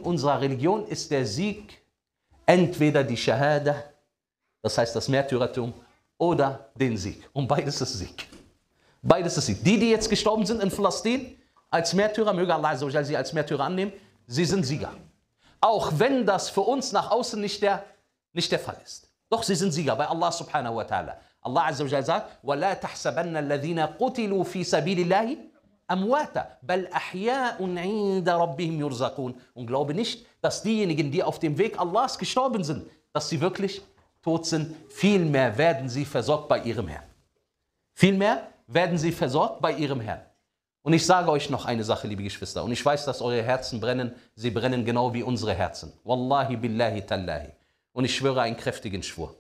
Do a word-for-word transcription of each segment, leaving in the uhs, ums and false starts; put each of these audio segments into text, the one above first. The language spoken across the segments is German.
unserer Religion ist der Sieg entweder die Shahada, das heißt das Märtyrertum, oder den Sieg. Und beides ist Sieg. Beides ist Sieg. Die, die jetzt gestorben sind in Palästina als Märtyrer, möge Allah sie als Märtyrer annehmen, sie sind Sieger. Auch wenn das für uns nach außen nicht der, nicht der Fall ist. Doch sie sind Sieger bei Allah subhanahu wa ta'ala. Allah azza wa jalla sagt, وَلَا تَحْسَبَنَّ الَّذِينَ قُتِلُوا فِي سَبِيلِ اللَّهِ أَمْوَاتًا بَلْ أَحْيَاءٌ عِنْدَ رَبِّهِمْ يُرْزَقُونَ. Und glaube nicht, dass diejenigen, die auf dem Weg Allahs gestorben sind, dass sie wirklich tot sind. Vielmehr werden sie versorgt bei ihrem Herrn. Vielmehr werden sie versorgt bei ihrem Herrn. Und ich sage euch noch eine Sache, liebe Geschwister, und ich weiß, dass eure Herzen brennen, sie brennen genau wie unsere Herzen. Wallahi billahi tallahi. Und ich schwöre einen kräftigen Schwur.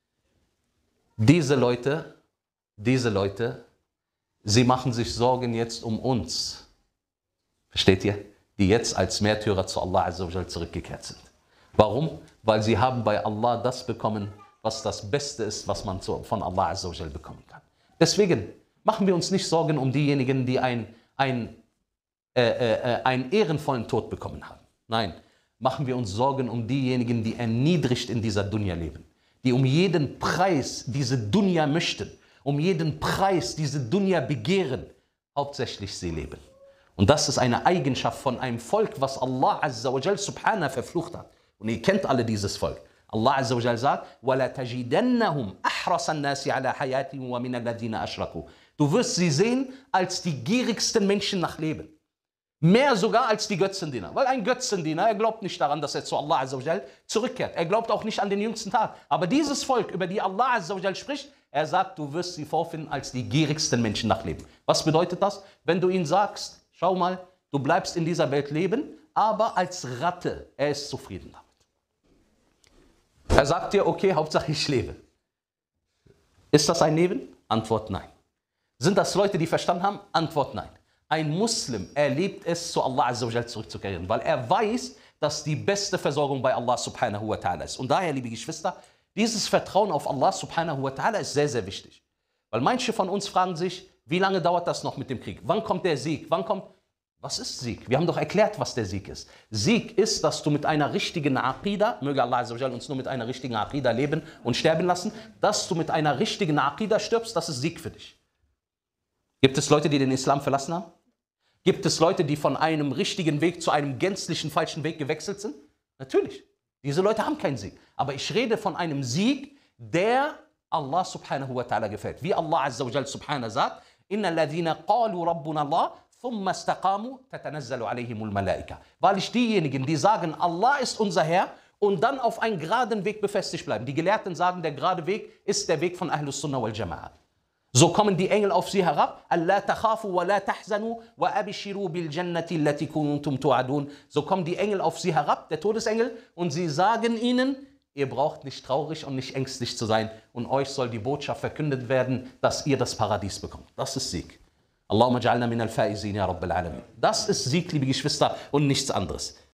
Diese Leute, diese Leute, sie machen sich Sorgen jetzt um uns. Versteht ihr? Die jetzt als Märtyrer zu Allah azza wa jalla zurückgekehrt sind. Warum? Weil sie haben bei Allah das bekommen, was das Beste ist, was man von Allah azza wa jalla bekommen kann. Deswegen machen wir uns nicht Sorgen um diejenigen, die ein, ein, äh, äh, einen ehrenvollen Tod bekommen haben. Nein, machen wir uns Sorgen um diejenigen, die erniedrigt in dieser Dunya leben. Die um jeden Preis diese Dunya möchten, um jeden Preis diese Dunya begehren, hauptsächlich sie leben. Und das ist eine Eigenschaft von einem Volk, was Allah azza wa jalla subhanahu verflucht hat. Und ihr kennt alle dieses Volk. Allah azza wa jalla sagt, وَلَا تَجِدَنَّهُمْ أَحْرَصَ النَّاسِ عَلَى حَيَاتٍ وَمِنَ الَّذِينَ أَشْرَكُوا. Du wirst sie sehen als die gierigsten Menschen nach Leben. Mehr sogar als die Götzendiener. Weil ein Götzendiener, er glaubt nicht daran, dass er zu Allah azza wa jalla zurückkehrt. Er glaubt auch nicht an den jüngsten Tag. Aber dieses Volk, über die Allah azza wa jalla spricht, er sagt, du wirst sie vorfinden als die gierigsten Menschen nach Leben. Was bedeutet das? Wenn du ihnen sagst, schau mal, du bleibst in dieser Welt leben, aber als Ratte, er ist zufrieden damit. Er sagt dir, okay, Hauptsache ich lebe. Ist das ein Leben? Antwort nein. Sind das Leute, die verstanden haben? Antwort nein. Ein Muslim erlebt es, zu Allah azza wa jalla zurückzukehren, weil er weiß, dass die beste Versorgung bei Allah subhanahu wa ta'ala ist. Und daher, liebe Geschwister, dieses Vertrauen auf Allah subhanahu wa ta'ala ist sehr, sehr wichtig. Weil manche von uns fragen sich, wie lange dauert das noch mit dem Krieg? Wann kommt der Sieg? Wann kommt... Was ist Sieg? Wir haben doch erklärt, was der Sieg ist. Sieg ist, dass du mit einer richtigen Aqida, möge Allah azza wa jalla uns nur mit einer richtigen Aqida leben und sterben lassen, dass du mit einer richtigen Aqida stirbst, das ist Sieg für dich. Gibt es Leute, die den Islam verlassen haben? Gibt es Leute, die von einem richtigen Weg zu einem gänzlichen falschen Weg gewechselt sind? Natürlich. Diese Leute haben keinen Sieg. Aber ich rede von einem Sieg, der Allah subhanahu wa ta'ala gefällt. Wie Allah azza wa jalla subhanahu sagt, Inna alladhina qalu rabbuna Allah, thumma istaqamu tatanazzalu alayhimul malaika. Weil ich diejenigen, die sagen, Allah ist unser Herr und dann auf einen geraden Weg befestigt bleiben. Die Gelehrten sagen, der gerade Weg ist der Weg von Ahlus Sunnah wal Jama'a. So kommen die Engel auf sie herab. Allah takhafu wa la tahzanu wa abshiru bil jannati allati kuntum tu'adun. So kommen die Engel auf sie herab, der Todesengel, und sie sagen ihnen, ihr braucht nicht traurig und nicht ängstlich zu sein und euch soll die Botschaft verkündet werden, dass ihr das Paradies bekommt. Das ist Sieg. Allahumma ja'alna min al-faizin ya Rabbal Alamin. Das ist Sieg, liebe Geschwister, und nichts anderes.